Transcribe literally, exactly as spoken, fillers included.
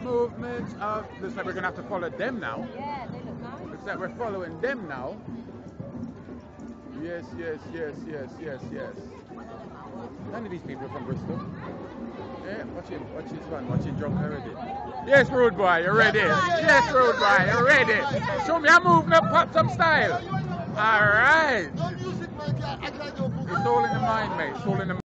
movements of. Looks like we're gonna have to follow them now. Yeah, they look nice. Looks like we're following them now. Yes, yes, yes, yes, yes, yes. None of these people are from Bristol. Yeah, watch him, watch his fun, watch him drunk already. Yes, rude boy, you're ready. Yes, rude boy, you're ready. Show me a move now, pop some style. Alright. It's all in the mind, mate. It's all in the mind.